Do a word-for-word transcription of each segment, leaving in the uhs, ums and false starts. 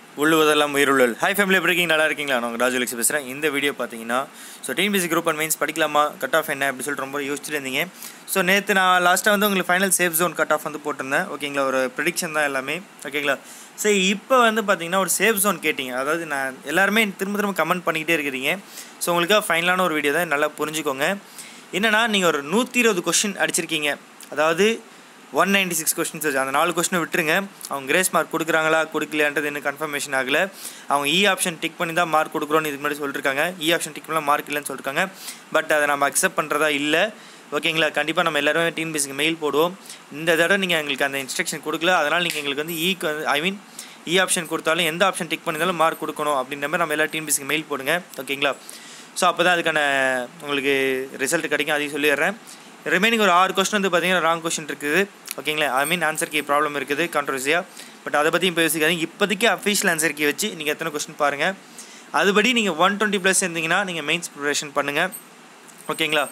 உள்ளுவதெல்லாம் உயிருள்ளல். Hi family, எப்படி இருக்கீங்க? நல்லா இருக்கீங்களா? நான் உங்கள் ராஜு லக்ஷ் பேசுகிறேன். இந்த வீடியோ பார்த்தீங்கன்னா so TNPSC group and mains படிக்கலாமா, கட் ஆஃப் என்ன அப்படி சொல்லிட்டு ரொம்ப யோசிச்சுட்டு இருந்தீங்க. ஸோ நேற்று நான் லாஸ்ட்டாக வந்து உங்களுக்கு final safe zone cut off வந்து போட்டிருந்தேன். ஓகேங்களா, ஒரு ப்ரிடிக்ஷன் தான் எல்லாமே. ஓகேங்களா, சரி இப்போ வந்து பார்த்தீங்கன்னா ஒரு சேஃப் ஜோன் கேட்டிங்க. அதாவது நான் எல்லாருமே திரும்ப திரும்ப கமெண்ட் பண்ணிக்கிட்டே இருக்கிறீங்க. ஸோ உங்களுக்காக ஃபைனலான ஒரு வீடியோ தான், நல்லா புரிஞ்சுக்கோங்க. என்னென்னா, நீங்கள் ஒரு நூற்றி இருபது கொஷின் அடிச்சிருக்கீங்க. அதாவது ஒன் நைன்டி சிக்ஸ் கொஸ்டின்ஸ் வச்சு அந்த நாலு கொஸ்டினை விட்டுருங்க. அவங்க கிரேஸ் மார்க் கொடுக்குறாங்களா கொடுக்கலையான்றது இன்னும் கன்ஃபர்மேஷன் ஆகலை. அவங்க இ ஆப்ஷன் டிக் பண்ணி தான் மார்க் கொடுக்குறோன்னு இதுக்கு முன்னாடி சொல்லியிருக்காங்க. இ ஆப்ஷன் டிக் பண்ணலாம் மார்க் இல்லைன்னு சொல்லியிருக்காங்க. பட் அதை நம்ம அக்செப்ட் பண்ணுறதா இல்லை. ஓகேங்களா, கண்டிப்பாக நம்ம எல்லாருமே டிஎன்பிஎஸ்சிக்கு மெயில் போடுவோம். இந்த தடவை நீங்கள் எங்களுக்கு அந்த இன்ஸ்ட்ரக்ஷன் கொடுக்கல, அதனால் நீங்கள் எங்களுக்கு வந்து ஈக்கு வந்து ஐ மீன் இ ஆப்ஷன் கொடுத்தாலும் எந்த ஆப்ஷன் டிக் பண்ணியிருந்தாலும் மார்க் கொடுக்கணும் அப்படின்ற மாதிரி நம்ம எல்லா டிஎன்பிஎஸ்சிக்கு மெயில் போடுங்க. ஓகேங்களா, ஸோ அப்போ தான் அதுக்கான உங்களுக்கு ரிசல்ட் கிடைக்கும். அதையும் சொல்லிடுறேன். ரிமைனிங் ஒரு ஆறு கொஸ்டின் வந்து பார்த்தீங்கன்னா ராங் கொஸ்டின் இருக்குது. ஓகேங்களா, I mean answer key problem இருக்குது, கான்ட்ரவர்சியாக. பட் அதை பற்றியும் பேசிக்காதீங்க. இப்போதைக்கு அஃபிஷியல் ஆன்சர் கீ வச்சு நீங்கள் எத்தனை கொஸ்டின் பாருங்கள். அதுபடி நீங்கள் ஒன் டுவெண்ட்டி ப்ளஸ் இருந்தீங்கன்னா நீங்கள் மெயின்ஸ் ப்ரிப்பரேஷன் பண்ணுங்கள். ஓகேங்களா,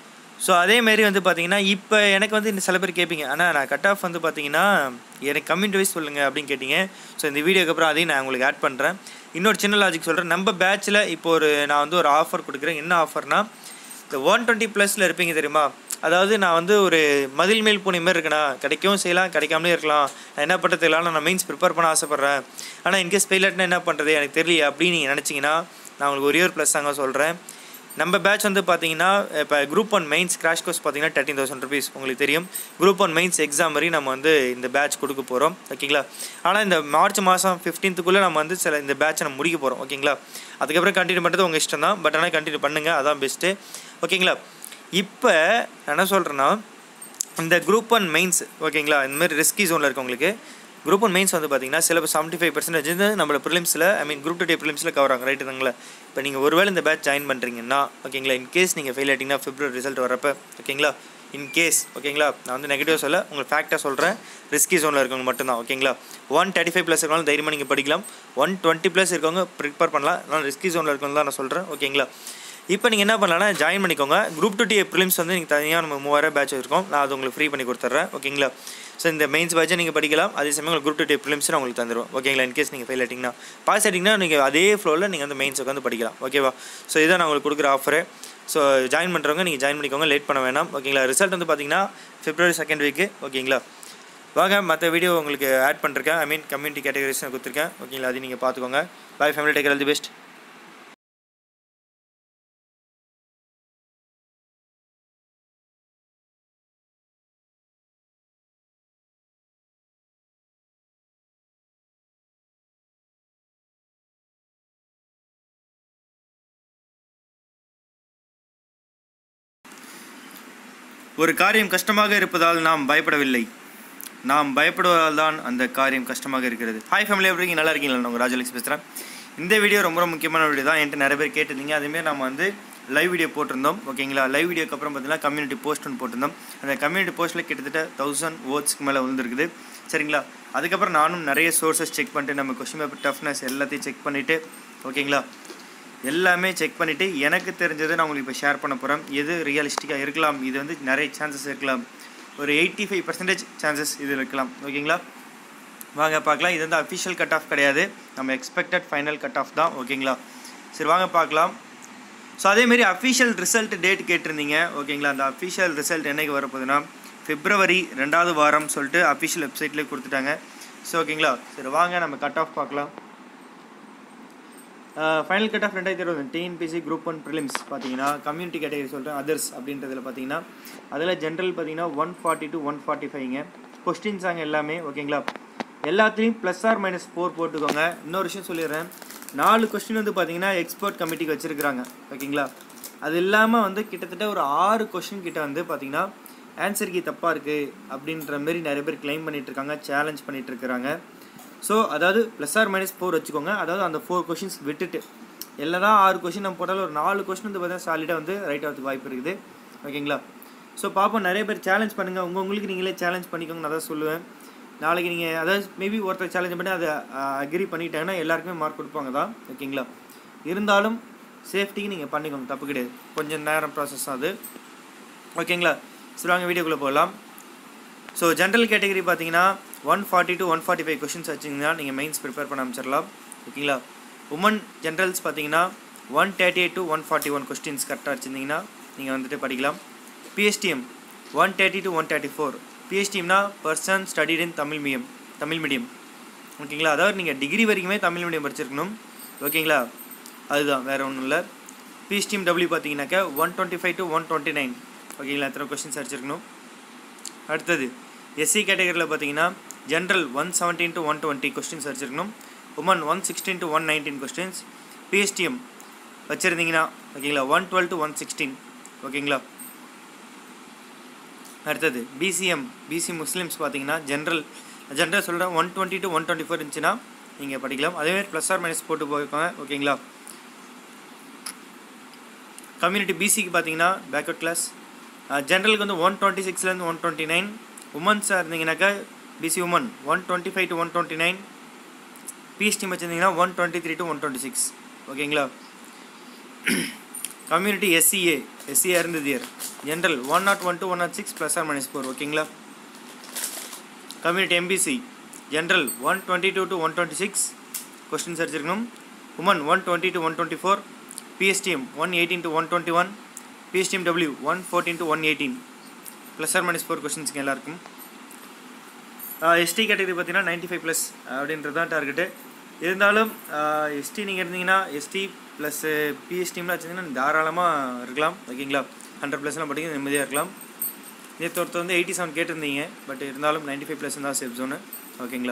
ஸோ அதேமாரி வந்து பார்த்தீங்கன்னா இப்போ எனக்கு வந்து இந்த சில பேர் கேட்பீங்க, ஆனால் நான் கட் ஆஃப் வந்து பார்த்தீங்கன்னா எனக்கு கம்யூனிட்டி வைஸ் சொல்லுங்கள் அப்படின்னு கேட்டிங்க. ஸோ இந்த வீடியோக்கு அப்புறம் அதையும் நான் உங்களுக்கு ஆட் பண்ணுறேன். இன்னொரு சின்ன லாஜிக் சொல்கிறேன். நம்ம பேட்சில் இப்போ ஒரு நான் வந்து ஒரு ஆஃபர் கொடுக்குறேன். என்ன ஆஃபர்னா, இந்த ஒன் டுவெண்ட்டி ப்ளஸில் இருப்பீங்க தெரியுமா. அதாவது நான் வந்து ஒரு மதில் மேல் பூனை மாதிரி இருக்கேனா, கிடைக்கவும் செய்யலாம் கிடைக்காமலே இருக்கலாம். நான் என்ன பண்ணுறது தெரியல, நான் மெயின்ஸ் ப்ரிப்பேர் பண்ண ஆசைப்பட்றேன். ஆனால் இன்கேஸ் ஃபெயிலாட்னா என்ன பண்ணுறது எனக்கு தெரியல அப்படின்னு நீங்கள் நினச்சிங்கன்னா நான் உங்களுக்கு ஒரே ஒரு ப்ளஸ் தாங்க சொல்கிறேன். நம்ம பேட்ச் வந்து பார்த்தீங்கன்னா இப்போ group one mains crash course பார்த்தீங்கன்னா தேர்ட்டின் தௌசண்ட் ருபீஸ் உங்களுக்கு தெரியும். குரூப் ஒன் மெயின்ஸ் எக்ஸாம் வரையும் நம்ம வந்து இந்த பேட்ச் கொடுக்க போகிறோம். ஓகேங்களா, ஆனால் இந்த மார்ச் மாதம் ஃபிஃப்டீன்த்துக்குள்ளே நம்ம வந்து சில இந்த பேட்சை நம்ம முடிக்க போகிறோம். ஓகேங்களா, அதுக்கப்புறம் கண்டினியூ பண்ணுறது உங்கள் இஷ்டம் தான். பட் ஆனால் கண்டினியூ பண்ணுங்கள், அதான் பெஸ்ட்டு. ஓகேங்களா, இப்போ என்ன சொல்கிறேன்னா, இந்த குரூப் ஒன் மெயின்ஸ் ஓகேங்களா, இந்தமாதிரி ரிஸ்கி ஜோனில் இருக்கவங்களுக்கு குரூப் ஒன் மெயின்ஸ் வந்து பார்த்தீங்கன்னா சிலபஸ் செவன்ட்டி ஃபைவ் பர்சன்டேஜ் வந்து நம்மளோட ப்ரிலிம்ஸில் ஐ மீன் குரூப் டூ டே ப்ரிலிம்ஸில் கவர் ஆகும். ரைட்டு தாங்களா. இப்போ நீங்கள் ஒருவேளை இந்த பேட்ச் ஜாயின் பண்ணுறீங்கன்னா ஓகேங்களா, இன்கேஸ் நீங்கள் ஃபெயில் ஆகிட்டிங்கன்னா பிப்ரவரி ரிசல்ட் வரப்போ ஓகேங்களா, இன்கேஸ் ஓகேங்களா, நான் வந்து நெகட்டிவ் சொல்ல உங்களுக்கு ஃபேக்டாக சொல்கிறேன். ரிஸ்கி ஜோனில் இருக்கவங்க மட்டும்தான். ஓகேங்களா, ஒன் தேர்ட்டி ஃபைவ் ப்ளஸ் இருக்கவங்க தைரியமாக நீங்கள் படிக்கலாம். ஒன் டுவெண்ட்டி ப்ளஸ் இருக்கவங்க ப்ரிப்பேர் பண்ணலாம். நான் ரிஸ்கி ஜோனில் இருக்கவங்க தான் நான் சொல்கிறேன். ஓகேங்களா, இப்போ நீங்கள் என்ன பண்ணலாம்னா ஜாயின் பண்ணிக்கோங்க. குரூப் டூ டி ப்ரிலிம்ஸ் வந்து நீங்கள் தனியாக நம்ம மூவாயிரம் பேட்ச் வச்சுருக்கோம். நான் அது உங்களுக்கு ஃப்ரீ பண்ணி கொடுத்துட்றேன். ஓகேங்களா, ஸோ இந்த மெயின்ஸ் பேட்சை நீங்கள் படிக்கலாம். அதே சமயம் உங்களுக்கு குரூப் டூ டி ப்ரிலிம்ஸ் நான் உங்களுக்கு தந்துடுவோம். ஓகேங்களா, இன்கேஸ் நீங்கள் ஃபெயில் ஆகிட்டிங்கன்னா பாஸ் ஆகிட்டிங்கன்னா நீங்கள் அதே ஃப்ளோவில் நீங்கள் வந்து மெயின்ஸ் உட்காந்து படிக்கலாம். ஓகேவா, ஸோ இதான் நான் உங்களுக்கு கொடுக்குற ஆஃபரு. ஸோ ஜாயின் பண்ணுறவங்க நீங்கள் ஜாயின் பண்ணிக்கோங்க, லேட் பண்ண வேணாம். ஓகேங்களா, ரிசல்ட் வந்து பார்த்தீங்கன்னா பிப்ரவரி செகண்ட் வீக்கு. ஓகேங்களா, வாங்க மற்ற வீடியோ உங்களுக்கு ஆட் பண்ணிருக்கேன். ஐ மீன் கம்யூனிட்டி கேட்டகரிஸ் நான் கொடுத்துருக்கேன். ஓகேங்களா, அது நீங்கள் பார்த்துக்கோங்க. Bye family, take all the best. ஒரு காரியம் கஷ்டமாக இருப்பதால் நாம் பயப்படவில்லை, நாம் பயப்படுவதால் தான் அந்த காரியம் கஷ்டமாக இருக்கிறது. ஹாய் ஃபேமிலி, எப்படி இருக்கீங்க? நல்லா இருக்கீங்களா? நான் உங்கள் ராஜலக்ஷ் பேசுகிறேன். இந்த வீடியோ ரொம்ப ரொம்ப முக்கியமான வீடியோ தான். என்கிட்ட நிறைய பேர் கேட்டிருந்தீங்க. அதேமாரி நம்ம வந்து லைவ் வீடியோ போட்டிருந்தோம். ஓகேங்களா, லைவ் வீடியோக்கு அப்புறம் பார்த்தீங்கன்னா கம்யூனிட்டி போஸ்ட் ஒன்று போட்டிருந்தோம். அந்த கம்யூனிட்டி போஸ்ட்டில் கிட்டத்தட்ட தௌசண்ட் வேர்ட்ஸ்க்கு மேலே வந்துருக்குது. சரிங்களா, அதுக்கப்புறம் நானும் நிறைய சோர்ஸஸ் செக் பண்ணிட்டு நம்ம கொஸ்டின் பேப்பர் டஃப்னஸ் எல்லாத்தையும் செக் பண்ணிவிட்டு ஓகேங்களா எல்லாமே செக் பண்ணிவிட்டு எனக்கு தெரிஞ்சதை நான் உங்களுக்கு இப்போ ஷேர் பண்ண போகிறேன். எது ரியலிஸ்டிக்காக இருக்கலாம், இது வந்து நிறைய சான்சஸ் இருக்கலாம். ஒரு எயிட்டி ஃபைவ் பர்சன்டேஜ் சான்சஸ் இது இருக்கலாம். ஓகேங்களா, வாங்க பார்க்கலாம். இது வந்து அஃபிஷியல் கட் ஆஃப் கிடையாது, நம்ம எக்ஸ்பெக்டட் ஃபைனல் கட் ஆஃப் தான். ஓகேங்களா, சரி வாங்க பார்க்கலாம். ஸோ அதேமாரி அஃபிஷியல் ரிசல்ட் டேட் கேட்டிருந்தீங்க. ஓகேங்களா, அந்த அஃபிஷியல் ரிசல்ட் என்னைக்கு வரப்போகுதுன்னா பிப்ரவரி ரெண்டாவது வாரம் சொல்லிட்டு அஃபிஷியல் வெப்சைட்லேயே கொடுத்துட்டாங்க. ஸோ ஓகேங்களா, சரி வாங்க நம்ம கட் ஆஃப் பார்க்கலாம். ஃபைனல் கட் ஆஃப் ரெண்டாயிரத்தி இருபது டிஎன்பிஎஸ்சி குரூப் ஒன் ப்ரிலிம்ஸ் பார்த்தீங்கன்னா கம்யூனிட்டி கேட்டகரி சொல்கிறேன், அதர்ஸ் அப்படின்றதில் பார்த்தீங்கன்னா அதில் ஜென்ரல் பார்த்தீங்கன்னா one forty to one forty ஃபைவ்ங்க கொஸ்டின்ஸ் ஆங்க எல்லாமே. ஓகேங்களா, எல்லாத்துலேயும் ப்ளஸ் ஆர் மைனஸ் ஃபோர் போட்டுக்கோங்க. இன்னொரு விஷயம் சொல்லிடுறேன், நாலு கொஸ்டின் வந்து பார்த்தீங்கன்னா எக்ஸ்பர்ட் கமிட்டிக்கு வச்சுருக்குறாங்க. ஓகேங்களா, அது இல்லாமல் வந்து கிட்டத்தட்ட ஒரு ஆறு கொஸ்டின் கிட்ட வந்து பார்த்தீங்கன்னா ஆன்சர் கீ தப்பாக இருக்குது அப்படின்ற மாரி நிறைய பேர் கிளைம் பண்ணிகிட்ருக்காங்க, சேலஞ்ச் பண்ணிகிட்ருக்குறாங்க. ஸோ அதாவது ப்ளஸ் ஆர் மைனஸ் ஃபோர் வச்சுக்கோங்க. அதாவது அந்த ஃபோர் கொஷின்ஸ் விட்டுட்டு எல்லாம் தான் ஆறு கொஷின் நம்ம போட்டாலும் ஒரு நாலு கொஷின் வந்து பார்த்தீங்கன்னா சாலிடாக வந்து ரைட் ஆகிறதுக்கு வாய்ப்பு இருக்குது. ஓகேங்களா, ஸோ பார்ப்போம். நிறைய பேர் சேலஞ்ச் பண்ணுங்கள், உங்கள் உங்களுக்கு நீங்களே சேலஞ்ச் பண்ணிக்கோங்க. நான் தான் சொல்லுவேன். நாளைக்கு நீங்கள் அதாவது மேபி ஒருத்தர் சேலஞ்ச் பண்ணி அதை அக்ரி பண்ணிட்டாங்கன்னா எல்லாருக்குமே மார்க் கொடுப்பாங்க தான். ஓகேங்களா, இருந்தாலும் சேஃப்டிக்கு நீங்கள் பண்ணிக்கோங்க, தப்பு கிடையாது. கொஞ்சம் நேரம் ப்ராசஸ் தான் அது. ஓகேங்களா, சரி வாங்க வீடியோக்குள்ளே போகலாம். ஸோ ஜென்ரல் கேட்டகரி பார்த்தீங்கன்னா one forty to one forty five questions வச்சிங்கன்னா நீங்கள் மெயின்ஸ் ப்ரிப்பேர் பண்ண ஆரம்பிச்சிடலாம். ஓகேங்களா. உமன் ஜென்ரல்ஸ் பார்த்தீங்கன்னா one thirty eight to one forty one questions கரெக்டாக வச்சுருந்தீங்கன்னா நீங்கள் வந்துட்டு படிக்கலாம். PSTM one thirty to one thirty four பிஎஸ்டிஎம்னா person studied in Tamil medium Tamil medium ஓகேங்களா. அதாவது நீங்கள் டிகிரி வரைக்குமே தமிழ் மீடியம் படிச்சிருக்கணும். ஓகேங்களா. அதுதான் வேறு ஒன்றும் இல்லை. பிஎஸ்டிஎம் டபிள்யூ பார்த்தீங்கன்னாக்கா one twenty five to one twenty nine ஓகேங்களா. எத்தனை கொஸ்டின்ஸ் அடிச்சிருக்கணும். அடுத்தது எஸ்சி கேட்டகரியில் பார்த்தீங்கன்னா general one seventeen to one twenty questions அடிச்சிருக்கணும். Women one sixteen to one nineteen questions. PSTM வச்சுருந்தீங்கன்னா ஓகேங்களா one twelve to one sixteen ஓகேங்களா. அடுத்தது பிசிஎம் பிசி முஸ்லீம்ஸ் பார்த்தீங்கன்னா ஜென்ரல் ஜென்ரல் சொல்கிறேன் one twenty to one twenty four இருந்துச்சுன்னா நீங்கள் படிக்கலாம். அதேமாதிரி ப்ளஸ் ஆர் மைனஸ் போட்டு போயிருக்காங்க. ஓகேங்களா. கம்யூனிட்டி பிசிக்கு பார்த்தீங்கன்னா பேக்வர்ட் கிளாஸ். ஜென்ரலுக்கு வந்து ஒன் டுவெண்ட்டி சிக்ஸ்லேருந்து ஒன் டுவெண்ட்டி நைன் உமன்ஸாக இருந்தீங்கன்னாக்கா BC women one twenty five to one twenty nine PST வச்சுருந்தீங்கன்னா one twenty three to one twenty six ஓகேங்களா. கம்யூனிட்டி எஸ்சிஏ எஸ்சிஏ இருந்தது year general one not one to one not six plus or minus four ஓகேங்களா. Community MBC general one twenty two to one twenty six questions அடிச்சிருக்கணும். Women one twenty to one twenty four PSTM one eighteen to one twenty one PSTM W one fourteen to one eighteen plus or minus four கொஸ்டின்ஸ்க்கு எல்லாருக்கும். ST category பார்த்தீங்கன்னா ninety five plus அப்படின்றது தான் target. இருந்தாலும் ST நீங்கள் இருந்தீங்கன்னா ST plus பிஎஸ்டிம்லாம் வச்சிங்கன்னா தாராளமாக இருக்கலாம். ஓகேங்களா. ஹண்ட்ரட் ப்ளஸ்லாம் படிக்க நிம்மதியாக இருக்கலாம். நேற்று ஒருத்தர் வந்து எயிட்டி செவன் கேட்டிருந்தீங்க. பட் இருந்தாலும் நைன்ட்டி ஃபைவ் ப்ளஸ் தான் சேஃப் ஜோனு. ஓகேங்களா.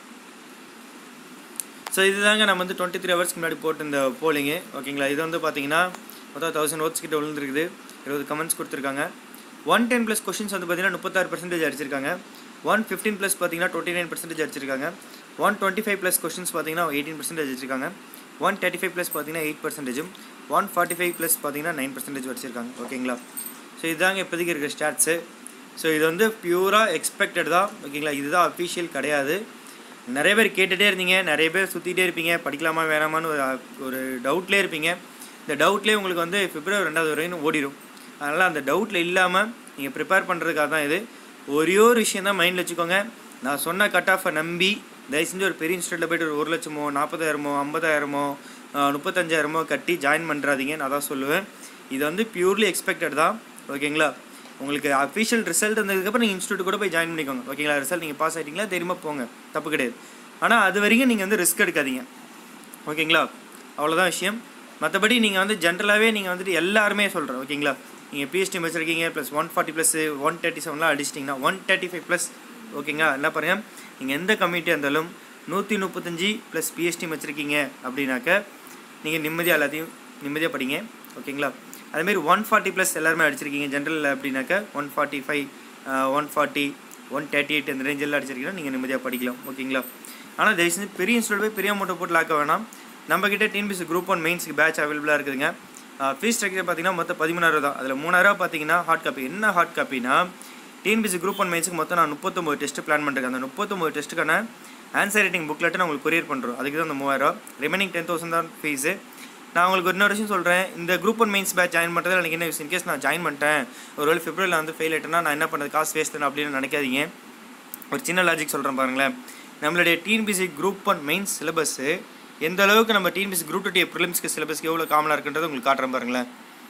ஸோ இதுதாங்க நம்ம வந்து டுவெண்ட்டி த்ரீ ஹவர்ஸ்க்கு முன்னாடி போட்டு இந்த போலிங்கு. ஓகேங்களா. இது வந்து பார்த்தீங்கன்னா மொத்தம் தௌசண்ட் ஓட்ஸ் கிட்ட விழுந்துருக்குது. இருபது கமெண்ட்ஸ் கொடுத்துருக்காங்க. ஒன் டென் ப்ளஸ் கொஸ்டின்ஸ் வந்து பார்த்தீங்கன்னா முப்பத்தாறு பர்சன்டேஜ் அடிச்சிருக்காங்க. ஒன் ஃபிஃப்டீன் ப்ளஸ் பார்த்தீங்கன்னா டுவெண்ட்டி நைன் பர்சன்டேஜ் அடிச்சிருக்காங்க. One twenty five plus questions பார்த்தீங்கன்னா எயிட்டீன் பர்சன்டேஜ் வச்சிருக்காங்க. ஒன் தேர்ட்டி ஃபைவ் ப்ளஸ் பார்த்தீங்கன்னா எயிட் பர்சன்டேஜும் ஒன் ஃபார்ட்டி ஃபைவ் ப்ளஸ் பார்த்தீங்கன்னா நைன் பர்சன்டேஜ் வச்சிருக்காங்க. ஓகேங்களா. ஸோ இதுதாங்க இப்போதைக்கு இருக்கிற ஸ்டாட்ஸு. ஸோ இது வந்து பியூராக எக்ஸ்பெக்டட் தான். ஓகேங்களா. இதுதான் அஃபிஷியல் கிடையாது. நிறைய பேர் கேட்டுகிட்டே இருந்தீங்க. நிறைய பேர் சுற்றிகிட்டே இருப்பீங்க. படிக்கலாமா வேணாமான்னு ஒரு ஒரு டவுட்லேயே இருப்பீங்க. இந்த டவுட்லேயே உங்களுக்கு வந்து பிப்ரவரி ரெண்டாவது வரைக்கும் ஓடிடும். அதனால் அந்த டவுட்டில் இல்லாமல் நீங்கள் ப்ரிப்பேர் பண்ணுறதுக்காக தான் இது. ஒரே ஒரு விஷயம் தான் மைண்டில் வச்சுக்கோங்க. நான் சொன்ன கட் ஆஃபை நம்பி தயவு செஞ்சு ஒரு பெரிய இன்ஸ்டியூட்டில் போய்ட்டு ஒரு ஒரு லட்சமோ நாற்பதாயிரமோ ஐம்பதாயிரமோ முப்பத்தஞ்சாயிரமோ கட்டி ஜாயின் பண்ணுறாதீங்க. நான் தான் சொல்லுவேன். இது வந்து பியூர்லி எக்ஸ்பெக்டட் தான். ஓகேங்களா. உங்களுக்கு அஃபிஷியல் ரிசல்ட் வந்ததுக்கப்புறம் நீங்கள் இன்ஸ்டியூட் கூட போய் ஜாயின் பண்ணிக்கோங்க. ஓகேங்களா. ரிசல்ட் நீங்கள் பாஸ் ஆகிட்டீங்களா தெரியுமா போங்க, தப்பு கிடையாது. ஆனால் அது வரைக்கும் நீங்கள் வந்து ரிஸ்க் எடுக்காதீங்க. ஓகேங்களா. அவ்வளோதான் விஷயம். மற்றபடி நீங்கள் வந்து ஜென்ரலாகவே நீங்கள் வந்துட்டு எல்லாருமே சொல்கிறேன். ஓகேங்களா. நீங்கள் பிஎஸ்டி வச்சுருக்கீங்க plus one forty plus one thirty செவன்லாம் அடிச்சிட்டிங்கன்னா ஒன் தேர்ட்டி ஃபைவ் ப்ளஸ் ஓகேங்களா. என்ன பாருங்கள், நீங்கள் எந்த கம்யூனிட்டியாக இருந்தாலும் நூற்றி முப்பத்தஞ்சு ப்ளஸ் பிஎஸ்டி வச்சுருக்கீங்க அப்படின்னாக்க நீங்கள் நிம்மதியாக எல்லாத்தையும் நிம்மதியாக படிங்க. ஓகேங்களா. அதுமாரி ஒன் ஃபார்ட்டி ப்ளஸ் எல்லாருமே அடிச்சிருக்கீங்க ஜென்ரலில் அப்படின்னாக்க one forty five one forty one thirty eight அந்த ரேஞ்செல்லாம் அடிச்சிருக்கீங்கன்னா நீங்கள் நிம்மதியாக படிக்கலாம். ஓகேங்களா. ஆனால் தயவு செஞ்சு பெரிய இன்ஸ்டியூட் போய் பெரிய அமௌண்ட்டை போட்டு லாக்க வேணாம். நம்மக்கிட்ட டிஎன்பிஎஸ்சி குரூப் ஒன் மெயின்ஸுக்கு பேட்ச் அவைலபிளாக இருக்குதுங்க. ஃபீஸ் ஸ்ட்ரக்சர் பார்த்தீங்கன்னா மொத்தம் பதிமூணாயிரம் தான். அதில் மூணாயிரம் பார்த்தீங்கன்னா ஹார்ட் காப்பி. என்ன ஹார்ட் காப்பினா டிஎன்பிஎஸ்சி குரூப் ஒன் மெயின்ஸுக்கு மொத்தம் நான் முப்பத்தொம்பது டெஸ்ட்டு பிளான் பண்ணுறேன். அந்த முப்பத்தொம்பது டெஸ்ட்டுக்கான ஆன்சர் ரைட்டிங் புக்லெட்டு நான் உங்களுக்கு கொரியர் பண்ணுறோம். அதுக்கு தான் அந்த மூவாயிரம். ரிமைனிங் டென் தௌசண்ட் தான் ஃபீஸு. நான் உங்களுக்கு இன்னொரு விஷயம் சொல்கிறேன். இந்த group one mains batch join பண்ணுறதுல எனக்கு என்ன விஷயம், இன்கேஸ் நான் ஜாயின் பண்ணிட்டேன் ஒரு வேளை பிப்ரவரியில் வந்து ஃபெயில் ஆகிட்டேன்னா நான் என்ன பண்ணுறது, காசு வேஸ்ட் தானே அப்படின்னு நினைக்காதீங்க. ஒரு சின்ன லாஜிக் சொல்கிறேன் பாருங்களேன். நம்மளுடைய TNPSC group one mains syllabus எந்த அளவுக்கு நம்ம டிஎன்பிஎஸ்சி குரூப் டூ டி ப்ரிலிம்ஸ்க்கு சிலபஸ்க்கு எவ்வளோ காமனாக இருக்குன்றது உங்களுக்கு காட்டுறேன் பாருங்களேன்.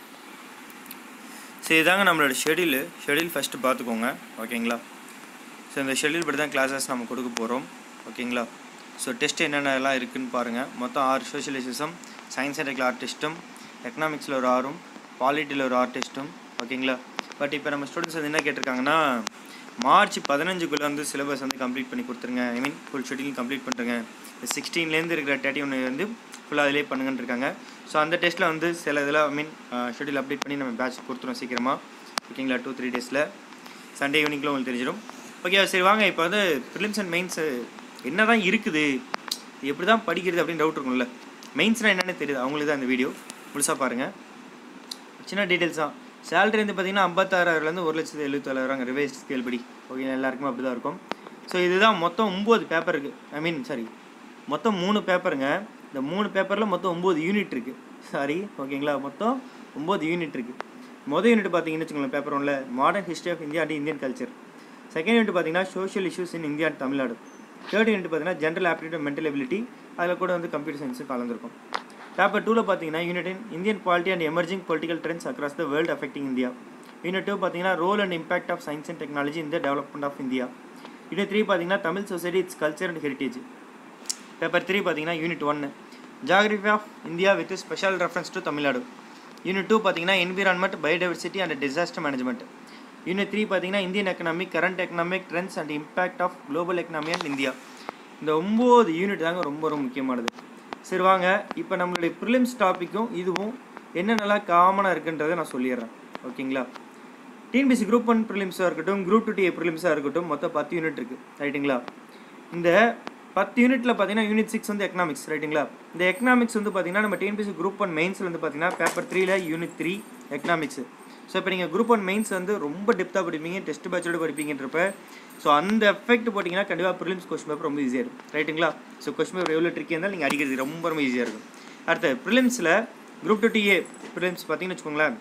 ஸோ இதாங்க நம்மளோட ஷெடியூலு. ஷெடியூல் ஃபஸ்ட்டு பார்த்துக்கோங்க. ஓகேங்களா. ஸோ இந்த ஷெடியூல் படி தான் கிளாஸஸ் நம்ம கொடுக்க போகிறோம். ஓகேங்களா. ஸோ டெஸ்ட் என்னென்னலாம் இருக்குதுன்னு பாருங்கள். மொத்தம் ஆறு சோஷியலிசம், சயின்ஸ் அண்ட் டெக்ல ஆறு டெஸ்ட்டும், எக்கனாமிக்ஸில் ஒரு ஆறும், பாலிட்டியில் ஒரு ஆறு டெஸ்ட்டும். ஓகேங்களா. பட் இப்போ நம்ம ஸ்டூடெண்ட்ஸ் வந்து என்ன கேட்டிருக்காங்கன்னா மார்ச் பதினஞ்சுக்குள்ளே வந்து சிலபஸ் வந்து கம்ப்ளீட் பண்ணி கொடுத்துருங்க. I mean full schedule complete பண்ணுறேங்க. சிக்ஸ்டீன்லேருந்து இருக்கிற தேர்ட்டி ஒன்று வந்து ஃபுல்லாக அதிலே பண்ணுங்கன்னு இருக்காங்க. ஸோ அந்த டெஸ்ட்டில் வந்து சில இதில் ஐ மீன் ஷெடியூல் அப்டேட் பண்ணி நம்ம பேட்ச் கொடுத்துருவோம் சீக்கிரமாக. ஓகேங்களா. டூ த்ரீ டேஸில் சண்டே ஈவினிங்கில் உங்களுக்கு தெரிஞ்சிடும். ஓகே சரி வாங்க. இப்போ வந்து ப்ரிலிம்ஸ் அண்ட் மெயின்ஸு என்ன தான் இருக்குது, எப்படி தான் படிக்கிறது அப்படின்னு டவுட் இருக்கும்ல. மெயின்ஸ்னால் என்னென்னு தெரியுது அவங்களுக்கு தான் இந்த வீடியோ முழுசாக பாருங்கள். சின்ன டீட்டெயில்ஸ் தான். சேலரி வந்து பார்த்திங்கன்னா ஐம்பத்தாறாயிரம்லேருந்து ஒரு லட்சத்து எழுபத்தாயிரம் ரிவைஸ் ஸ்கேல் படி. ஓகே எல்லாருக்குமே அப்படி தான் இருக்கும். ஸோ இதுதான் மொத்தம் ஒம்பது பேப்பர் இருக்குது. ஐ மீன் சாரி மொத்தம் மூணு பேப்பருங்க. இந்த மூணு பேப்பரில் மொத்தம் ஒம்பது யூனிட் இருக்குது. சாரி ஓகேங்களா. மொத்தம் ஒம்பது யூனிட் இருக்குது. மொதல் யூனிட் பார்த்தீங்கன்னு வச்சுக்கோங்களேன். பேப்பர் ஒன்றில் modern history of India and Indian culture. Second unit பார்த்தீங்கன்னா social issues in India and Tamil Nadu. Third unit பார்த்தீங்கன்னா ஜென்ரல் ஆப்டிடியூட் மென்டல் எபிலிட்டி, அதில் கூட வந்து கம்ப்யூட்டர் சயின்ஸும் கலந்துருக்கும். பேப்பர் டூவில் பார்த்தீங்கன்னா unit in Indian polity and emerging political trends across the world affecting India. Unit two பார்த்தீங்கன்னா role and impact of science and technology in the development of India. Unit three பார்த்தீங்கன்னா Tamil society, it's culture and heritage. Paper three பார்த்தீங்கன்னா unit ஒன்று geography of India with special reference to Tamil Nadu. Unit two பார்த்தீங்கன்னா environment, biodiversity and disaster management. Unit three பார்த்தீங்கன்னா Indian economic, current economic trends and impact of global economy and India. இந்த ஒம்பது unit தாங்க ரொம்ப ரொம்ப முக்கியமானது. சரி வாங்க, இப்போ நம்மளுடைய ப்ரிலிம்ஸ் டாப்பிக்கும் இதுவும் என்னென்னலாம் காமனாக இருக்குன்றதை நான் சொல்லிடுறேன். ஓகேங்களா? டிஎன்பிஎஸ்சி குரூப் ஒன் ப்ரிலிம்ஸாக இருக்கட்டும், குரூப் டூ டிஏ ப்ரிலிம்ஸாக இருக்கட்டும், மொத்தம் பத்து யூனிட் இருக்குது. ரைட்டுங்களா? இந்த பத்து யூனிட்டில் பார்த்தீங்கன்னா யூனிட் சிக்ஸ் வந்து எக்கனாமிக்ஸ். ரைட்டுங்களா? இந்த எக்கனாமிக்ஸ் வந்து பார்த்தீங்கன்னா நம்ம டிஎன்பிஎஸ்சி குரூப் ஒன் மெயின்ஸில் வந்து பார்த்தீங்கன்னா பேப்பர் த்ரீல யூனிட் த்ரீ எக்கனாமிக்ஸ். ஸோ இப்போ நீங்கள் குரூப் ஒன் மெயின்ஸ் வந்து ரொம்ப டெப்த்தாக படிப்பீங்க, டெஸ்ட் பேட்சோடு படிப்பீங்கன்றப்ப ஸோ அந்த எஃபெக்ட் போட்டிங்கன்னா கண்டிப்பாக ப்ரிலிம்ஸ் கொஸ்டின் பேப்பர் ரொம்ப ஈஸியாக இருக்கும். ரைட்டுங்களா? ஸோ கொஸ்டின் பேப்பர் எவ்வளோ ட்ரிக்கி இருந்தாலும் நீங்கள் அடிக்கிறது ரொம்ப ரொம்ப ஈஸியாக இருக்கும். அடுத்து ப்ரிலிம்ஸில் குரூப் டூ டிஏ ப்ரிலிம்ஸ் பார்த்தீங்கன்னு வச்சுக்கோங்களேன்,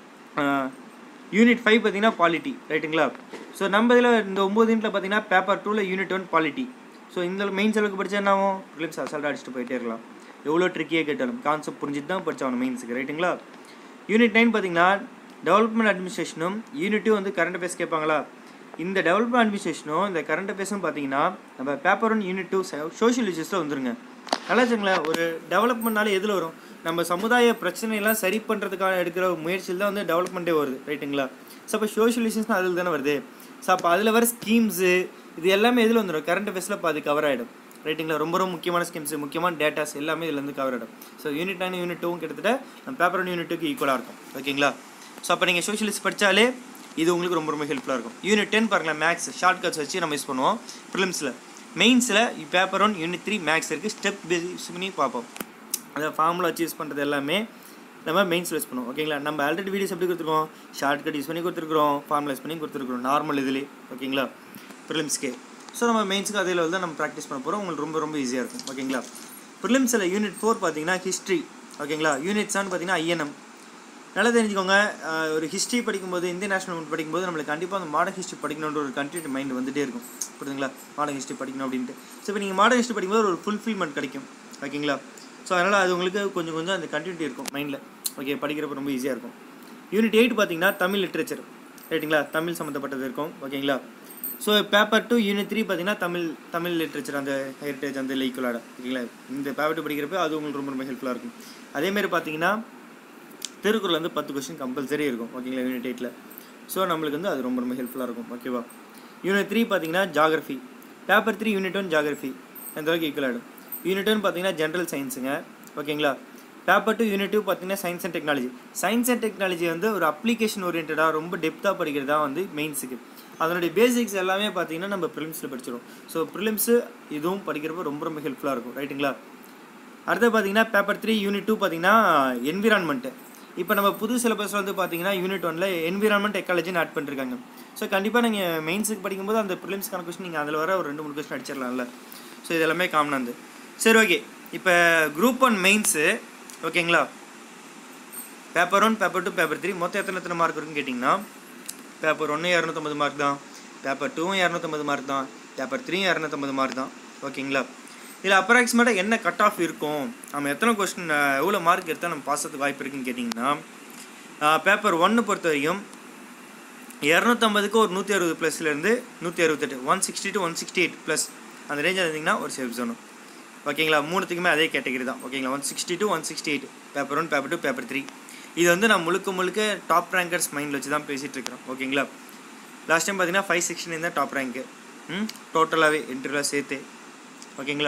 யூனிட் ஃபைவ் பார்த்தீங்கன்னா பாலிட்டி. ரைட்டுங்களா? ஸோ நம்ம இதில் இந்த ஒம்பது யூனிட்டில் பார்த்தீங்கன்னா பேப்பர் டூவில் யூனிட் ஒன் பாலிட்டி. ஸோ இந்த மெயின்ஸ் அளவுக்கு படித்தா என்ன ஆகும்? ப்ரிலிம்ஸ் அசால்ட்டாக அடிச்சுட்டு போயிட்டே இருக்கலாம். எவ்வளோ ட்ரிக்கியாக கேட்டாலும் கான்செப்ட் புரிஞ்சுட்டு தான் படித்தாகணும் மெயின்ஸுக்கு. ரைட்டுங்களா? யூனிட் நைன் பார்த்தீங்கன்னா டெவலப்மெண்ட் அட்மினிஸ்ட்ரேஷனும், யூனிட் டூ வந்து கரண்ட் அஃபேர்ஸ் கேட்பாங்களா? இந்த டெவலப்மெண்ட் அட்மினிஸ்ட்ரேஷனும் இந்த கரண்ட் அஃபேர்ஸும் பார்த்தீங்கன்னா நம்ம paper one unit two social இஷ்யூஸில் வந்துருங்க. நல்லா வச்சுங்களேன், ஒரு டெவலப்மெண்ட்னால எதில் வரும்? நம்ம சமுதாய பிரச்சனையெல்லாம் சரி பண்ணுறதுக்காக எடுக்கிற முயற்சியில் தான் வந்து டெவலப்மெண்ட்டே வருது. ரைட்டுங்களா? ஸோ அப்போ சோஷியல் இஷ்யூஸ்னால் அதில் தானே வருது. ஸோ அப்போ அதில் வர ஸ்கீம்ஸு இது எல்லாமே எதில் வந்துடும்? கரண்ட் அஃபேர்ஸில் இப்போ அது கவர் ஆகிடும். ரைட்டுங்களா? ரொம்ப ரொம்ப முக்கியமான ஸ்கீம்ஸ், முக்கியமான டேட்டாஸ் எல்லாமே இதில் வந்து கவர் ஆகிடும். ஸோ யூனிட் நைன் யூனிட் டூவும் கிட்டத்தட்ட நம்ம பேப்பர் ஒன் யூனிட் டூக்கு ஈக்குவலாக இருக்கும். ஓகேங்களா? ஸோ அப்போ நீங்கள் சோஷியலிஸ்ட் படித்தாலே இது உங்களுக்கு ரொம்ப ரொம்ப ஹெல்ப்ஃபுல்லாக இருக்கும். யூனிட் டென் பாருங்களேன், மேக்ஸ் ஷார்ட் கட்ஸ் வச்சு நம்ம யூஸ் பண்ணுவோம் ப்ரிலிம்ஸில். மெயின்ஸில் paper one unit three maths இருக்குது, ஸ்டெப் பேஸ் பண்ணி பார்ப்போம். அதை ஃபார்முலா வச்சு யூஸ் பண்ணுறது எல்லாமே நம்ம மெயின்ஸில் யூஸ் பண்ணுவோம். ஓகேங்களா? நம்ம ஆல்ரெடி வீடியோஸ் எப்படி கொடுத்துருக்கோம்? ஷார்ட் கட் யூஸ் பண்ணி கொடுத்துருக்குறோம், ஃபார்முலா யூஸ் பண்ணி கொடுத்துருக்குறோம் நார்மல் இதுலேயே. ஓகேங்களா? ப்ரிலிம்ஸ்க்கே. ஸோ நம்ம மெயின்ஸுக்கு அதில் தான் நம்ம ப்ராக்டிஸ் பண்ண போகிறோம். உங்களுக்கு ரொம்ப ரொம்ப ஈஸியாக இருக்கும். ஓகேங்களா? ப்ரிலிம்ஸில் யூனிட் ஃபோர் பார்த்தீங்கன்னா ஹிஸ்ட்ரி. ஓகேங்களா? யூனிட் செவன் பார்த்தீங்கன்னா ஐஎன்எம். நல்லா தெரிஞ்சுக்கோங்க, ஒரு ஹிஸ்ட்ரி படிக்கும்போது, இந்தியன் நேஷனல் மூவ்மெண்ட் படிக்கும்போது நம்மளுக்கு கண்டிப்பாக அந்த மாடர்ன் ஹிஸ்ட்ரி படிக்கணுன்ற ஒரு கண்டினியூ மைண்ட் வந்துகிட்டே இருக்கும். புரியுதுங்களா? மாடர்ன் ஹிஸ்ட்ரி படிக்கணும் அப்படின்ட்டு. ஸோ இப்போ நீங்கள் மாடர்ன் ஹிஸ்ட்ரி படிக்கும்போது ஒரு ஃபுல்ஃபில்மெண்ட் கிடைக்கும். ஓகேங்களா? ஸோ அதனால் அது உங்களுக்கு கொஞ்சம் கொஞ்சம் அந்த கண்டினியூட்டி இருக்கும் மைண்டில். ஓகே, படிக்கிறப்ப ரொம்ப ஈஸியாக இருக்கும். யூனிட் எயிட் பார்த்தீங்கன்னா தமிழ் லிட்ரேச்சர். ரைட்டுங்களா? தமிழ் சம்மந்தப்பட்டது இருக்கும். ஓகேங்களா? So paper two unit three பார்த்தீங்கன்னா தமிழ் தமிழ் லிட்ரேச்சர், அந்த ஹெரிட்டேஜ், அந்த ஈக்குவலாக. ஓகேங்களா? இந்த பேப்பர் டூ படிக்கிறப்ப அது உங்களுக்கு ரொம்ப ரொம்ப ஹெல்ப்ஃபுல்லாக இருக்கும். அதேமாதிரி பார்த்தீங்கன்னா திருக்குறள் வந்து பத்து கொஸ்டின் கம்பல்சரி இருக்கும். ஓகேங்களா? யூனிட் எயிட்டில். ஸோ நம்மளுக்கு வந்து அது ரொம்ப ரொம்ப ஹெல்ப்ஃபுல்லாக இருக்கும். ஓகேவா? யூனிட் த்ரீ பார்த்தீங்கன்னா geography. Paper three unit one geography அந்த அளவுக்கு ஈக்குவல் ஆகிடும். யூனிட் ஒன் பார்த்தீங்கன்னா ஜென்ரல் சயின்ஸுங்க. ஓகேங்களா? பேப்பர் டூ யூனிட் டூ பார்த்தீங்கன்னா science and technology. Science and technology வந்து ஒரு அப்ளிகேஷன் ஓரியன்டாக ரொம்ப டெப்த்தாக படிக்கிறதா வந்து மெயின்ஸுக்கு. அதனுடைய பேசிக்ஸ் எல்லாமே பார்த்தீங்கன்னா நம்ம ப்ரிலிம்ஸில் படிச்சிடும். ஸோ ப்ரிலிம்ஸு இதுவும் படிக்கிறப்ப ரொம்ப ரொம்ப ஹெல்ப்ஃபுல்லாக இருக்கும். ரைட்டுங்களா? அடுத்து பார்த்தீங்கன்னா பேப்பர் த்ரீ யூனிட் டூ பார்த்தீங்கன்னா என்விரான்மெண்ட்டு. இப்போ நம்ம புது சிலபஸில் வந்து பார்த்தீங்கன்னா யூனிட் ஒன்ல என்விரான்மெண்ட் எக்காலஜின்னு ஆட் பண்ணிருக்காங்க. ஸோ கண்டிப்பாக நீங்கள் மெயின்ஸுக்கு படிக்கும்போது அந்த ப்ரிலிம்ஸ்க்கான கொஸ்டின் நீங்கள் அதில் வர ஒரு ரெண்டு மூணு கொஸ்டின் அடிச்சிடலாம்ல. ஸோ இது எல்லாமே காமனாக இருந்து. சரி, ஓகே. இப்போ குரூப் ஒன் மெயின்ஸு. ஓகேங்களா? Paper one, paper two, paper three மொத்தம் எத்தனை எத்தனை மார்க் இருக்குன்னு கேட்டிங்கன்னா, பேப்பர் ஒன்று இரநூத்தம்பது மார்க் தான், பேப்பர் டூவும் இரநூத்தம்பது மார்க் தான், பேப்பர் த்ரீயும் இரநூத்தம்பது மார்க் தான். ஓகேங்களா? இதில் அப்ராக்சிமேட்டாக என்ன கட் ஆஃப் இருக்கும், நம்ம எத்தனை கொஸ்டின் எவ்வளோ மார்க் எடுத்தால் நம்ம பாஸத்துக்கு வாய்ப்பு இருக்குன்னு கேட்டிங்கன்னா, பேப்பர் ஒன்று பொறுத்த வரைக்கும் இரநூத்தம்பதுக்கு ஒரு நூற்றி அறுபது ப்ளஸ்லேருந்து நூற்றி அறுபத்தெட்டு one sixty to one sixty eight plus அந்த ரேஞ்சில் இருந்திங்கன்னா ஒரு சேஃப் ஜோனும். ஓகேங்களா? மூணுத்துக்குமே அதே கேட்டகரி தான். ஓகேங்களா? One sixty to one sixty eight paper one, paper two, paper three. இது வந்து நான் முழுக்க முழுக்க டாப் ரேங்கர்ஸ் மைண்டில் வச்சு தான் பேசிகிட்டு இருக்கிறோம். ஓகேங்களா? லாஸ்ட் டைம் பார்த்தீங்கன்னா ஃபைவ் சிக்ஸ்டின் தான் டாப் ரேங்க்கு ம் டோட்டலாகவே இன்டர்வியூலாம் சேர்த்து. ஓகேங்களா?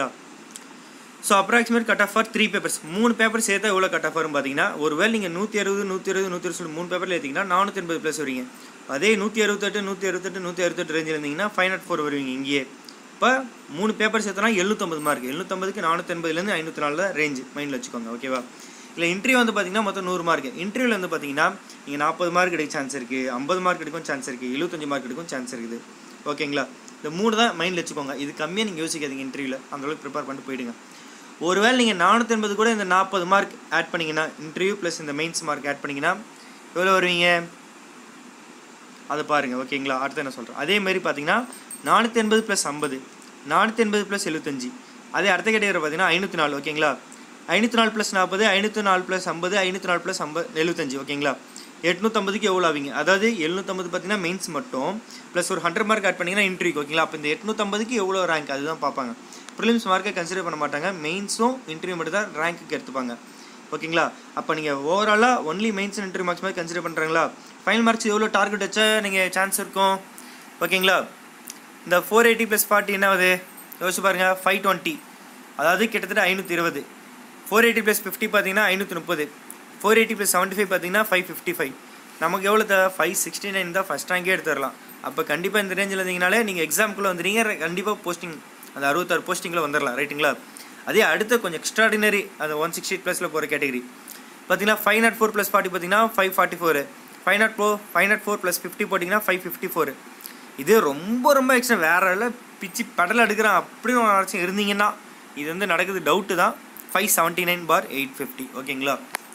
So approximate cut off for three papers, மூணு பேப்பர் சேர்த்தா எவ்வளோ கட் ஆஃப் வரும் பார்த்தீங்கன்னா, ஒருவேளை நீங்கள் நூற்றி அறுபது நூற்றி அறுபது நூற்றி அறுபது மூணு பேப்பரில் ஏற்றிங்கன்னா நானூற்றி எண்பது ப்ளஸ் வருவீங்க. அதே நூற்றி அறுபத்தெட்டு நூற்றி அறுபத்தெட்டு நூற்றி அறுபத்தெட்டு ரேஞ்சில் இருந்தீங்கன்னா ஃபைவ் நாட் ஃபோர் வருவீங்க இங்கேயே. இப்போ மூணு பேப்பர் சேர்த்தனா எழுநூற்றம்பது மார்க், எழுநூற்றம்பதுக்கு நானூற்றி எண்பதுலேருந்து ஐநூற்றி நாலு தான் ரேஞ்சு மைண்டில் வச்சுக்கோங்க. ஓகேவா? இல்லை இன்டர்வியூ வந்து பார்த்தீங்கன்னா மொத்தம் நூறு மார்க். இன்டர்வியூவில் வந்து பார்த்தீங்கன்னா நீங்கள் நாற்பது மார்க் எடுக்க சான்ஸ் இருக்குது, ஐம்பது மார்க் எடுக்கும் சான்ஸ் இருக்குது, எழுபத்தஞ்சு மார்க் எடுக்கும் சான்ஸ் இருக்குது. ஓகேங்களா? இந்த மூணு தான் மைண்டில் வச்சுக்கோங்க. இது கம்மியாக நீங்கள் யோசிக்காதீங்க. இன்டர்வியூவில் அந்தளவுக்கு ப்ரிப்பேர் பண்ணிட்டு போயிடுங்க. ஒருவேளை நீங்கள் நானூற்றி எண்பது கூட இந்த நாற்பது மார்க் ஆட் பண்ணிங்கன்னா, இன்டர்வியூ ப்ளஸ் இந்த மெயின்ஸ் மார்க் ஆட் பண்ணிங்கன்னா எவ்வளோ வருவீங்க? அதை பாருங்கள் ஓகேங்களா. அடுத்து என்ன சொல்கிறேன், அதே மாதிரி பார்த்தீங்கன்னா நானூற்றி எண்பது ப்ளஸ் ஐம்பது, நானூற்றி எண்பது ப்ளஸ் எழுபத்தஞ்சி, அதே அடுத்த கேட்டகரி பார்த்தீங்கன்னா ஐநூற்றி நாலு ஓகேங்களா. ஐநூற்றி நாலு ப்ளஸ் நாற்பது, ஐநூற்றி நாலு ப்ளஸ் ஐம்பது, ஐநூற்றி நாலு ப்ளஸ் ஐம்பது எழுபத்தஞ்சி ஓகேங்களா. எட்நூற்றம்பதுக்கு எவ்வளோ ஆவீங்க, அதாவது எழுநூற்றம்பது பார்த்தீங்கன்னா மெயின்ஸ் மட்டும் ப்ளஸ் ஒரு ஹண்ட்ரட் மார்க் ஆட் பண்ணிங்கன்னா இன்ட்ரிக்கு ஓகேங்களா. அப்போ இந்த எட்நூற்றம்பதுக்கு எவ்வளோ ரேங்க் அதுதான் பார்ப்பாங்க. ப்ரிலிம்ஸ் மார்க்கை கன்சிடர் பண்ண மாட்டாங்க, மெயின்ஸும் இன்டர்வியூ மட்டும் தான் ரேங்க்குக்கு எடுத்துப்பாங்க ஓகேங்களா. அப்போ நீங்கள் ஓவராலாக ஒன்லி மெயின்ஸ் இன்டர்வியூ மார்க்ஸ் மாதிரி கன்சிடர் பண்ணுறாங்களா. ஃபைனல் மார்க்ஸ் எவ்வளோ டார்கெட் வச்சா நீங்கள் சான்ஸ் இருக்கும் ஓகேங்களா. இந்த ஃபோர் எயிட்டி ப்ளஸ் ஃபார்ட்டி என்ன ஆகுது யோசிச்சு பாருங்கள், ஃபைவ் டுவெண்ட்டி, அதாவது கிட்டத்தட்ட ஐநூற்றி இருபது. ஃபோர் எயிட்டி ப்ளஸ் ஃபிஃப்டி பார்த்தீங்கன்னா ஐநூற்றி முப்பது, four eighty plus seventy five பார்த்தீங்கன்னா ஃபைவ் ஃபிஃப்டி ஃபைவ். நமக்கு எவ்வளோ தேவை, ஃபைவ் சிக்ஸ்டி நைன் தான் ஃபஸ்ட் ரேங்கே எடுத்துடலாம். அப்போ கண்டிப்பாக இந்த ரேஞ்சில் இருந்தீங்கனாலே நீங்கள் எக்ஸாமுக்குள்ளே வந்துடுங்க, கண்டிப்பாக போஸ்டிங் அந்த அறுபத்தாறு போஸ்டிங்கில் வந்துடலாம் ரைட்டுங்களா. அதே அடுத்த கொஞ்சம் எக்ஸ்ட்ராடினரி அந்த ஒன் சிக்ஸ்டி ப்ளஸில் போகிற கேட்டகரி பார்த்தீங்கன்னா five not four plus forty பார்த்தீங்கன்னா five forty four, five not four five not four plus fifty போட்டிங்கன்னா ஃபைவ் ஃபிஃப்டி ஃபோர். இது ரொம்ப ரொம்ப எக்ஸ்ட்ரா வேறு எல்லாம் பிச்சு படல் எடுக்கிறான் அப்படின்னு நினச்சி இருந்தீங்கன்னா இது வந்து நடக்குது டவுட்டு தான். Five seventy nine for eight fifty ஓகேங்களா.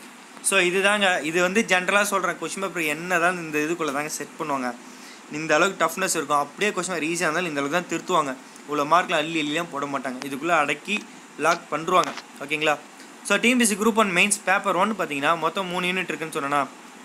ஸோ இது தாங்க, இது வந்து ஜென்ரலாக சொல்கிறேன். கொஷின் பேப்பர் என்ன தான் இந்த இதுக்குள்ளே தாங்க செட் பண்ணுவாங்க. இந்த அளவுக்கு டஃப்னஸ் இருக்கும், அப்படியே கொஷின் பேப்பர் ஈஸியாக இருந்தாலும் இந்த அளவுக்கு தான் திருத்துவாங்க. இவ்வளோ மார்க்கில் அள்ளி அள்ளிலாம் போட மாட்டாங்க, இதுக்குள்ளே அடக்கி லாக் பண்ணுருவாங்க ஓகேங்களா. ஸோ TNPSC group one mains paper one பார்த்தீங்கன்னா மொத்தம் மூணு யூனிட் இருக்குன்னு சொன்னேன்னா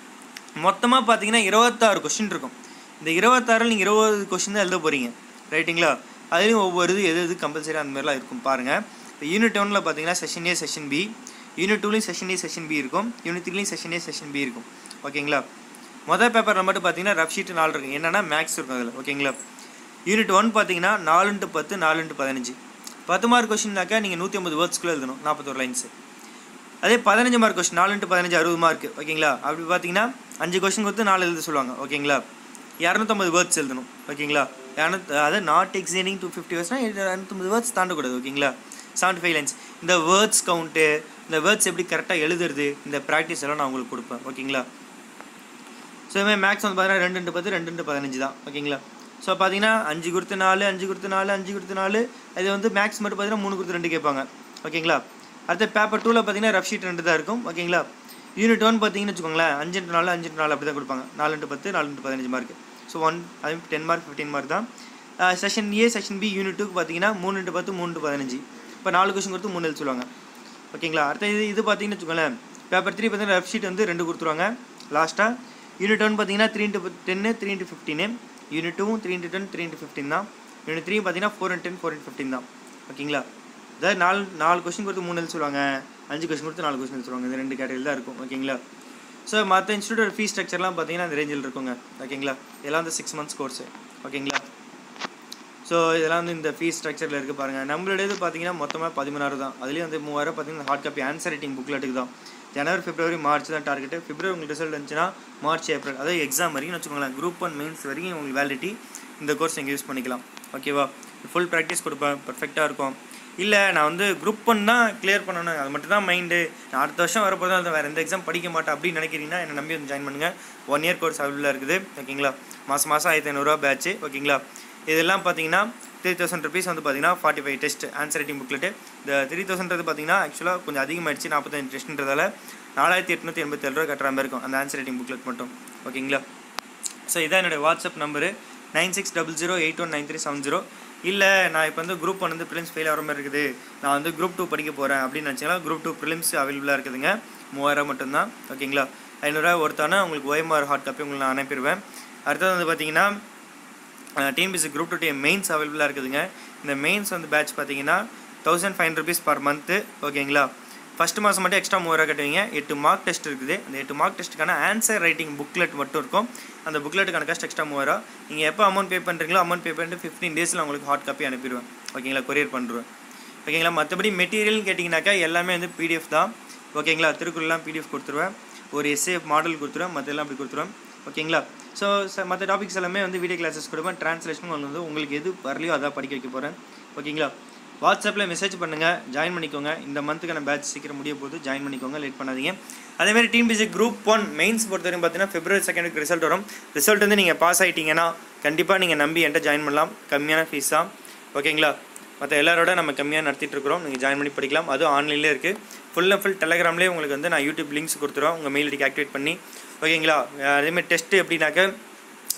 மொத்தமாக பார்த்தீங்கன்னா இருபத்தாறு கொஷின் இருக்கும். இந்த இருபத்தாறில் நீங்கள் இருபது கொஷின் தான் எழுத போகிறீங்க ரைட்டுங்களா. அதுலேயும் ஒவ்வொரு இது எது எது கம்பல்சரி அந்த மாதிரிலாம் இருக்கும் பாருங்கள். இப்போ யூனிட் ஒன்னில் பார்த்தீங்கன்னா session A session B, unit டூலையும் செஷன் ஏ செஷன் பி இருக்கும், யூனிட் த்ரீலையும் செஷன் ஏ செஷன் பி இருக்கும் ஓகேங்களா. மொதல் பேப்பரில் மட்டும் பார்த்தீங்கன்னா ரஃப் ஷீட்டு நாலு இருக்கும், என்னென்னா மேக்ஸ் இருக்கும் அதில் ஓகேங்களா. யூனிட் ஒன் பார்த்தீங்கன்னா நாலுன்ட்டு பத்து நாலுன்ட்டு பதினஞ்சு, பத்து மார்க் கொஷின்னாக்கா நீங்கள் நூற்றி ஐம்பது வேர்ட்ஸ்க்குள்ளே எழுதணும், நாற்பத்தோரு லைன்ஸு. அதே பதினஞ்சு மார்க் கொஷின் நாலுன்ட்டு பதினஞ்சு அறுபது மார்க் ஓகேங்களா. அப்படி பார்த்தீங்கன்னா அஞ்சு கொஷின் கொடுத்து நாலு எழுத சொல்லுவாங்க ஓகேங்களா. இரநூத்தம்பது வேர்ட்ஸ் எழுதணும் ஓகேங்களா. இரநூத்தி அதாவது நாட் எக்ஸீடிங் டூ ஃபிஃப்டி வேர்ட்ஸ்னால் இரநூத்தம்பது வேர்ட்ஸ் தாண்டக்கூடாது ஓகேங்களா. Seventy five lines. இந்த வேர்ட்ஸ் கவுண்ட்டு, இந்த வேர்ட்ஸ் எப்படி கரெக்டாக எழுதுறது, இந்த ப்ராக்டிஸ் எல்லாம் நான் உங்களுக்கு கொடுப்பேன் ஓகேங்களா. ஸோ இதுமாதிரி மேக்ஸ் வந்து பார்த்தீங்கன்னா ரெண்டு பத்து ரெண்டு பதினஞ்சு தான் ஓகேங்களா. ஸோ பார்த்தீங்கன்னா அஞ்சு கொடுத்து நாலு அஞ்சு கொடுத்து நாலு அஞ்சு கொடுத்து நாலு இது வந்து மேக்ஸ் மட்டும் பார்த்தீங்கன்னா மூணு கொடுத்து ரெண்டு கேட்பாங்க ஓகேங்களா. அடுத்த பேப்பர் டூவில் பார்த்தீங்கன்னா ரஃப் ஷீட் ரெண்டு தான் இருக்கும் ஓகேங்களா. யூனிட் ஒன் பார்த்தீங்கன்னு வச்சுக்கோங்களேன் அஞ்சு நாலு அஞ்சு நாலு அப்படி தான் கொடுப்பாங்க, நாலு இன்ட்டு பத்து நாலு இன்ட்டு பதினஞ்சு மார்க். ஸோ ஒன் அது டென் மார்க் ஃபிஃப்டீன் மார்க் தான். Session A session B unit டூக்கு பார்த்தீங்கன்னா மூணு இன்ட்டு பத்து மூணு இன்ட்டு பதினஞ்சு, இப்போ நாலு கொஷின் கொடுத்து மூணு எழுதி சொல்லுவாங்க ஓகேங்களா. அடுத்த இது இது பார்த்தீங்கன்னு வச்சுக்கோங்களேன் பேப்பர் த்ரீ பார்த்தீங்கன்னா ரஃப் ஷீட் வந்து ரெண்டு கொடுத்துருவாங்க லாஸ்ட்டாக. யூனிட் ஒன் பார்த்தீங்கன்னா three into ten three into fifteen, unit டூவும் three into ten three into fifteen தான், யூனிட் த்ரீ பார்த்தீங்கன்னா four into ten four into fifteen தான் ஓகேங்களா. அதாவது நாலு நாலு கொஷின் கொடுத்து மூணு எழுதி சொல்லுவாங்க, அஞ்சு கொஷின் கொடுத்து நாலு கொஷின் எழுதி சொல்லுவாங்க, இந்த ரெண்டு கேட்டகரி தான் இருக்கும் ஓகேங்களா. ஸோ மற்ற இன்ஸ்டியூட்டோட ஃபீஸ் ஸ்ட்ரக்சர்லாம் பார்த்தீங்கன்னா அந்த ரேஞ்சில் இருக்குங்க ஓகேங்களா. இதெல்லாம் வந்து சிக்ஸ் மந்த்ஸ் கோர்ஸு ஓகேங்களா. ஸோ இதெல்லாம் வந்து இந்த ஃபீஸ் ஸ்ட்ரக்சரில் இருக்குது பாருங்கள். நம்மளுடையது பார்த்தீங்கன்னா மொத்தமாக பதிமூணாயிரம் தான், அதுலேயும் வந்து மூவாயிரம் பார்த்தீங்கன்னா ஹார்ட் காப்பி ஆன்சர் ரைட்டிங் புக்லெட்டுக்கு தான். ஜனவரி பிப்ரவரி மார்ச் தான் டார்கெட்டு. பிப்ரவரி உங்களுக்கு ரிசல்ட் இருந்துச்சுன்னா மார்ச் ஏப்ரல் அதாவது எக்ஸாம் வரைக்கும் வச்சுக்கோங்களேன். குரூப் ஒன் மெயின்ஸ் வரைக்கும் உங்களுக்கு வேலிடிட்டி இந்த கோர்ஸ் நீங்கள் யூஸ் பண்ணிக்கலாம் ஓகேவா. ஃபுல் ப்ராக்டிஸ் கொடுப்பேன், பர்ஃபெக்டாக இருக்கும். இல்லை நான் வந்து குரூப் ஒன் தான் கிளியர் பண்ணணும், அது மட்டும் தான் மைண்டு, நான் அடுத்த வருஷம் வரப்போ தான் வேறு எந்த எக்ஸாம் படிக்க மாட்டேன் அப்படின்னு நினைக்கிறீங்கன்னா என்னை நம்பி வந்து ஜாயின் பண்ணுங்கள். ஒன் இயர் கோர்ஸ் அவைலபிளாக இருக்குது ஓகேங்களா. மாதம் மாதம் ஆயிரத்தி ஐநூறுரூவா பேட்ச்சு ஓகேங்களா. இதெல்லாம் பார்த்தீங்கன்னா த்ரீ தௌசண்ட் ருபீஸ் வந்து பார்த்தீங்கன்னா forty five test answer writing booklet. இந்த த்ரீ தௌசண்ட்றது பார்த்தீங்கன்னா ஆக்சுவலாக கொஞ்சம் அதிகமாகிடுச்சு, நாற்பத்தஞ்சு டெஸ்ட்ன்றதால நாலாயிரத்தி எட்நூற்றி எண்பத்தி ஏழு ரூபா கட்டுற மாதிரி இருக்கும் அந்த ஆன்சர் ரைட்டிங் புக்லெட் மட்டும் ஓகேங்களா. ஸோ இதான் என்னோடய WhatsApp number nine six double zero eight one nine three seven zero. இல்லை நான் இப்போ வந்து குரூப் ஒன் வந்து ப்ரிலிம்ஸ் ஃபெயில் ஆகிற மாதிரி இருக்குது, நான் வந்து குரூப் டூ படிக்க போகிறேன் அப்படின்னு நினச்சிங்கன்னா குரூப் டூ ப்ரிலிம்ஸ் அவைலபிளாக இருக்குதுங்க. மூவாயிரம் மட்டும்தான் ஓகேங்களா. ஐநூறுரூவா ஒருத்தானா உங்களுக்கு ஓஎம்ஆர் ஹார்ட் காப்பி உங்களுக்கு நான் அனுப்பிடுவேன். அடுத்தது வந்து பார்த்தீங்கன்னா TNPSC group two TM mains அவைலபிளாக இருக்குதுங்க. இந்த மெயின்ஸ் வந்து பேட்ச் பார்த்தீங்கன்னா thousand five hundred rupees per month ஓகேங்களா. ஃபஸ்ட்டு மாதம் மட்டும் எக்ஸ்ட்ரா மூவாயிரம் கட்டுவீங்க. எட்டு மார்க் டெஸ்ட் இருக்குது, அந்த எட்டு மார்க் டெஸ்ட்டுக்கான ஆன்சர் ரைட்டிங் புக்லெட் மட்டும் இருக்கும். அந்த புக்லெட்டுக்கான காஸ்ட் எக்ஸ்ட்ரா மூவாயிரம். நீங்கள் எப்போ அமௌண்ட் பே பண்ணுறீங்களோ அமௌண்ட் பே பண்ணிட்டு ஃபிஃப்டீன் டேஸில் உங்களுக்கு ஹார்ட் காப்பி அனுப்பிடுவேன் ஓகேங்களா, கொரியர் பண்ணுறேன் ஓகேங்களா. மற்றபடி மெட்டீரியல்னு கேட்டிங்கனாக்கா எல்லாமே வந்து பிடிஎஃப் தான் ஓகேங்களா. திருக்குறள்லாம் பிடிஎஃப் கொடுத்துருவேன், ஒரு எஸ்ஏ மாடல் கொடுத்துருவேன், மற்ற எல்லாம் அப்படி கொடுத்துருவேன் ஓகேங்களா. ஸோ மற்ற டாபிக்ஸ் எல்லாமே வந்து வீடியோ கிளாஸஸ் கொடுப்பேன். ட்ரான்ஸ்லேஷனும் வந்து உங்களுக்கு எது வரலையோ அதான் படிக்க வைக்க போகிறேன் ஓகேங்களா. வாட்ஸ்அப்பில் மெசேஜ் பண்ணுங்கள், ஜாயின் பண்ணிக்கோங்க. இந்த மந்த்துக்கான பேட்ச் சீக்கிரம் முடிய போது ஜாயின் பண்ணிக்கோங்க, லேட் பண்ணாதீங்க. அதேமாதிரி டிஎன்பிஎஸ்சி குரூப் ஒன் மெயின்ஸ் பொறுத்தவரைக்கும் பார்த்தீங்கன்னா பிப்ரவரி செகண்டுக்கு ரிசல்ட் வரும். ரிசல்ட் வந்து நீங்கள் பாஸ் ஆகிட்டீங்கன்னா கண்டிப்பாக நீங்கள் நம்பி என்கிட்ட ஜாயின் பண்ணலாம், கம்மியான ஃபீஸ் தான் ஓகேங்களா. மற்ற எல்லாரோட நம்ம கம்மியாக நடத்திட்டு இருக்கிறோம், நீங்கள் ஜாயின் பண்ணி படிக்கலாம். அதுவும் ஆன்லைன்லேயே இருக்குது. ஃபுல் அண்ட் ஃபுல் டெலகிராம்லேயே உங்களுக்கு வந்து நான் யூடியூப் லிங்க்ஸ் கொடுத்துருவோம், உங்கள் மெயில் ஐடிக்கு ஆக்டிவேட் பண்ணி ஓகேங்களா. அதேமாதிரி டெஸ்ட்டு எப்படின்னாக்க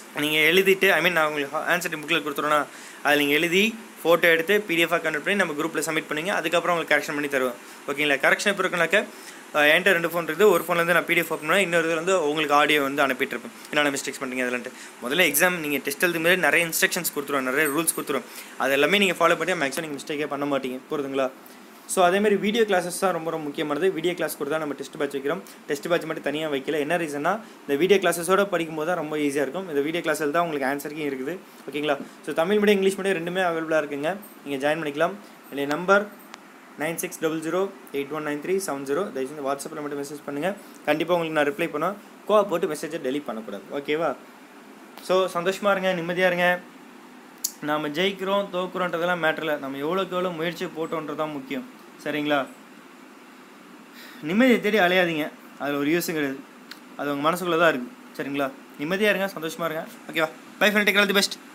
நீங்கள் எழுதிட்டு ஐ மீன் நான் உங்களுக்கு ஆன்சர் புக்கில் கொடுத்துருவோன்னா அதில் நீங்கள் எழுதி ஃபோட்டோ எடுத்து பிடிஎஃபாக கன்வெர்ட் பண்ணி நம்ம குரூப்பில் சப்மிட் பண்ணுங்க. அதுக்கப்புறம் உங்களுக்கு கரெக்ஷன் பண்ணி தருவோம். ஓகேங்களா? கரெக்ஷன் எப்போ இருக்குனாக்க என்கிட்ட ரெண்டு ஃபோன் இருக்குது. ஒரு ஃபோன்லேருந்து நான் பிடிஎஃப் ஓப்பன் பண்ணேன், இன்னொரு இதில் வந்து உங்களுக்கு ஆடியோ வந்து அனுப்பிட்டுருப்பேன். என்னென்ன மிஸ்டேக்ஸ் பண்ணுறீங்க அதில்ட்டு. முதல்ல எக்ஸாம் நீங்கள் டெஸ்ட் எழுதும் போது நிறைய இன்ஸ்ட்ரக்ஷன்ஸ் கொடுத்துருவோம், நிறைய ரூல்ஸ் கொடுத்துருவோம். அது எல்லாமே நீங்கள் ஃபாலோ பண்ணி மேக்ஸிமம் நீங்கள் மிஸ்டேக்கே பண்ண மாட்டீங்க. புரியுதுங்களா? ஸோ அதேமாதிரி வீடியோ கிளாஸஸ் தான் ரொம்ப ரொம்ப முக்கியமானது. வீடியோ கிளாஸ் கூட தான் நம்ம டெஸ்ட் பேட்ச் வைக்கிறோம். டெஸ்ட் பேட்ச் மட்டும் தனியாக வைக்கல. என்ன ரீசன்னா இந்த வீடியோ கிளாஸஸோட படிக்கும்போது தான் ரொம்ப ஈஸியாக இருக்கும். இந்த வீடியோ கிளாஸில் தான் உங்களுக்கு ஆன்சருக்கும் இருக்குது. ஓகேங்களா? So Tamil medium English medium ரெண்டுமே அவைலபிளாக இருக்குங்க. நீங்கள் ஜாயின் பண்ணிக்கலாம். என்னுடைய number nine six double zero eight one nine three seven zero. தயவுசெய்து வாட்ஸ்அப்பில் மட்டும் மெசேஜ் பண்ணுங்கள். கண்டிப்பாக உங்களுக்கு நான் ரிப்ளை பண்ணுவேன். கோவா போட்டு மெசேஜை டெலிட் பண்ணக்கூடாது. ஓகேவா? ஸோ சந்தோஷமாக இருங்க, நிம்மதியாக இருங்க. நாம் ஜெயிக்கிறோம் தோக்குறோன்றதெல்லாம் மேட்டரில், நம்ம எவ்வளோக்கு எவ்வளோ முயற்சி போட்டோன்றது தான் முக்கியம். சரிங்களா? நிம்மதியை தேடி அலையாதீங்க, அதில் ஒரு யூஸும் கிடையாது. அது உங்கள் மனசுக்குள்ளே தான் இருக்குது. சரிங்களா? நிம்மதியாக இருங்க, சந்தோஷமாக இருங்க. ஓகேவா? Bye friend, take all the best.